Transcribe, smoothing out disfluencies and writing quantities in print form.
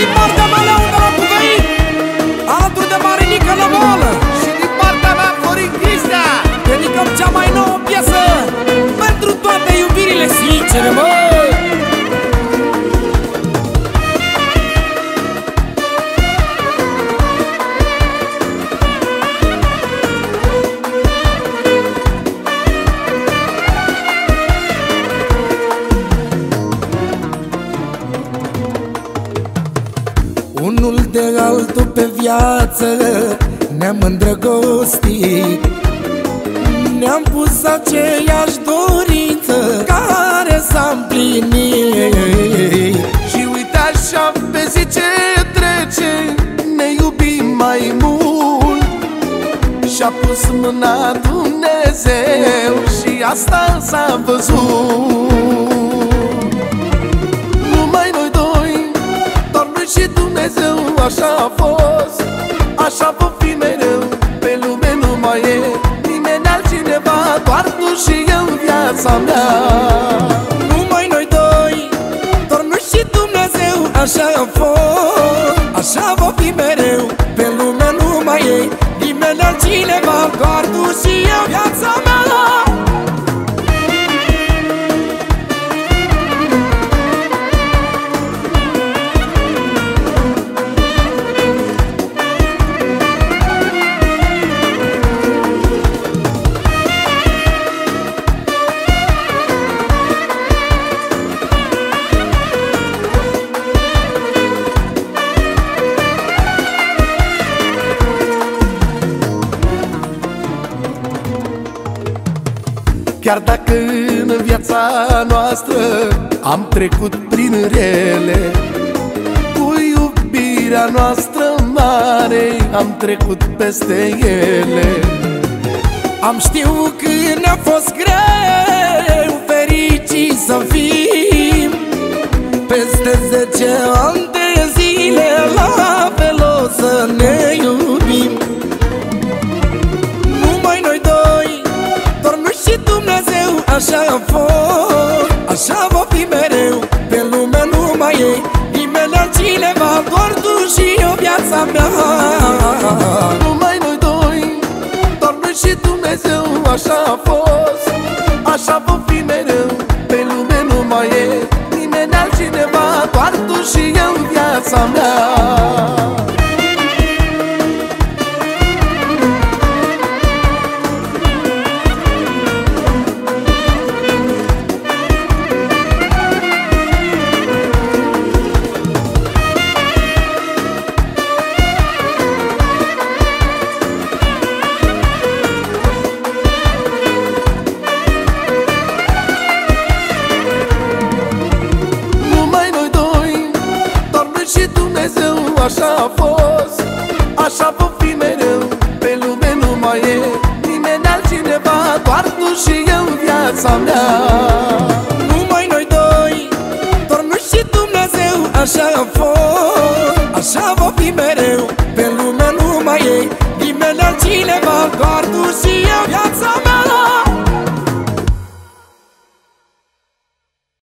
din partea mea Leon de la Bucăit, alături de Marinică Năvolă. Și din partea mea Florin Cristea dedicăm cea mai nouă piesă pentru toate iubirile sincere, mă. Unul de altul pe viață ne-am îndrăgostit, ne-am pus aceeași dorință care s-a împlinit. și uite așa pe zi ce trece ne iubim mai mult. Și-a pus mâna Dumnezeu și asta s-a văzut. Numai noi doi, doar noi și Dumnezeu. Așa a fost, așa va fi mereu. Pe lume nu mai e nimeni altcineva, doar tu și eu în viața mea. Numai noi doi, doar noi și Dumnezeu. Așa a fost, așa va fi mereu. Pe lume nu mai e nimeni altcineva, doar tu și eu, viața mea. Chiar dacă în viața noastră am trecut prin rele, cu iubirea noastră mare am trecut peste ele. Am știut că ne-a fost greu, fericit să fim, peste 10 ani de zile la fel o să ne iubim. Numai noi doi, doar noi și Dumnezeu. Așa a fost, așa va fi mereu. Pe lume nu mai e nimeni altcineva, doar tu și eu, viața mea. Numai noi doi, doar noi și Dumnezeu. Așa a fost, așa va fi mereu. Pe lume nu mai e nimeni altcineva, doar tu și eu, viața mea. Așa a fost, așa va fi mereu. Pe lume nu mai e nimeni altcineva, doar tu și eu, viața mea. Numai noi doi, doar noi și Dumnezeu. Așa a fost.